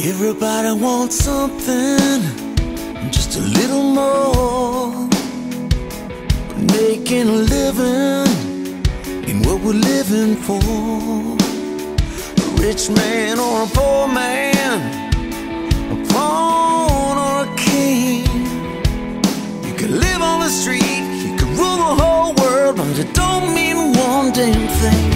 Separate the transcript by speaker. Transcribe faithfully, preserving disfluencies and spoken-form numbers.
Speaker 1: Everybody wants something, just a little more. But making a living ain't what we're living for. A rich man or a poor man, a pawn or a king. You could live on the street, you could rule the whole world, but it don't mean one damn thing.